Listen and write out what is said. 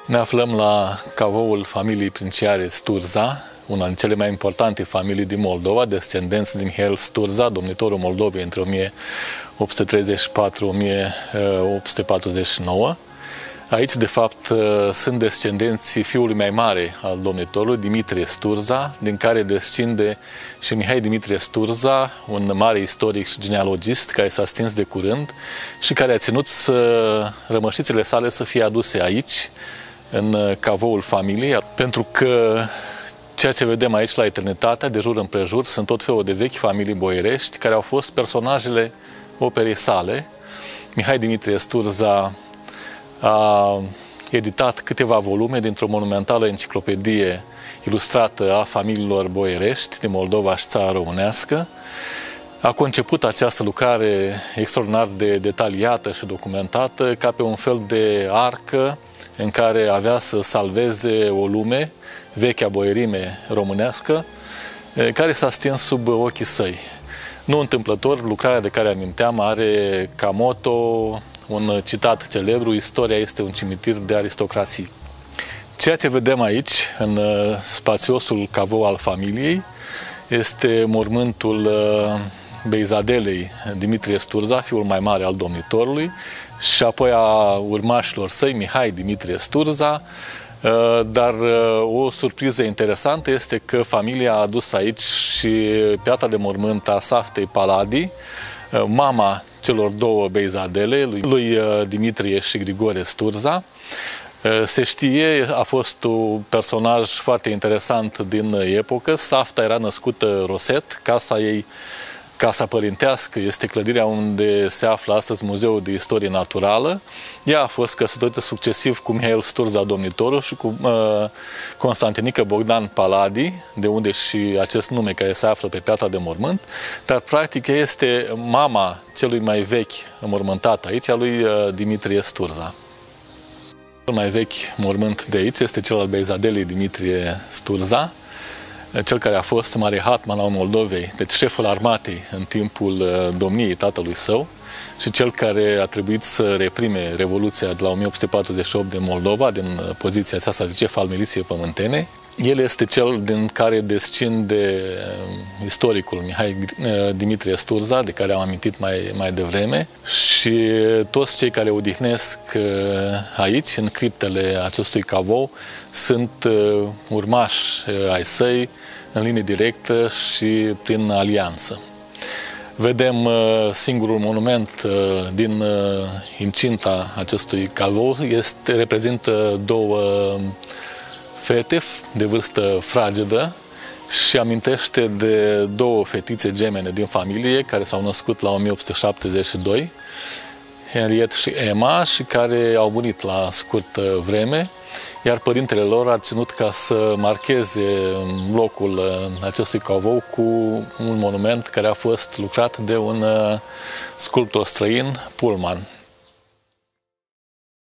Ne aflăm la cavoul familiei princiare Sturza, una din cele mai importante familii din Moldova, descendenți din Mihail Sturza, domnitorul Moldovei între 1834-1849. Aici, de fapt, sunt descendenții fiului mai mare al domnitorului, Dimitrie Sturza, din care descinde și Mihai Dimitrie Sturza, un mare istoric și genealogist care s-a stins de curând și care a ținut rămășițele sale să fie aduse aici, în cavoul familiei, pentru că ceea ce vedem aici la Eternitatea, de jur împrejur, sunt tot felul de vechi familii boierești care au fost personajele operei sale. Mihai Dimitrie Sturza a editat câteva volume dintr-o monumentală enciclopedie ilustrată a familiilor boierești din Moldova și țara românească. A conceput această lucrare extraordinar de detaliată și documentată ca pe un fel de arcă în care avea să salveze o lume, vechea boierime românească, care s-a stins sub ochii săi. Nu întâmplător, lucrarea de care aminteam are ca motto un citat celebru: istoria este un cimitir de aristocrații. Ceea ce vedem aici, în spațiosul cavou al familiei, este mormântul Beizadelei Dimitrie Sturza, fiul mai mare al domnitorului, și apoi a urmașilor săi, Mihai Dimitrie Sturza. Dar o surpriză interesantă este că familia a adus aici și piatra de mormânt a Saftei Paladi, mama celor două Beizadele, lui Dimitrie și Grigore Sturza. Se știe, a fost un personaj foarte interesant din epocă. Safta era născută Roset, casa ei, casa părintească, este clădirea unde se află astăzi Muzeul de Istorie Naturală. Ea a fost căsătorită succesiv cu Mihail Sturza, domnitorul, și cu Constantinică Bogdan Paladi, de unde și acest nume care se află pe piatra de mormânt, dar practic este mama celui mai vechi înmormântat aici, a lui Dimitrie Sturza. Cel mai vechi mormânt de aici este cel al Beizadelei Dimitrie Sturza, cel care a fost mare hatman al Moldovei, deci șeful armatei în timpul domniei tatălui său și cel care a trebuit să reprime Revoluția de la 1848 din Moldova, din poziția aceasta de șef al miliției pământene. El este cel din care descinde istoricul Mihai Dimitrie Sturza, de care am amintit mai devreme, și toți cei care odihnesc aici, în criptele acestui cavou, sunt urmași ai săi în linie directă și prin alianță. Vedem singurul monument din incinta acestui cavou, reprezintă două fete de vârstă fragedă și amintește de două fetițe gemene din familie care s-au născut la 1872, Henriette și Emma, și care au murit la scurtă vreme, iar părintele lor a ținut ca să marcheze locul acestui cavou cu un monument care a fost lucrat de un sculptor străin, Pullman.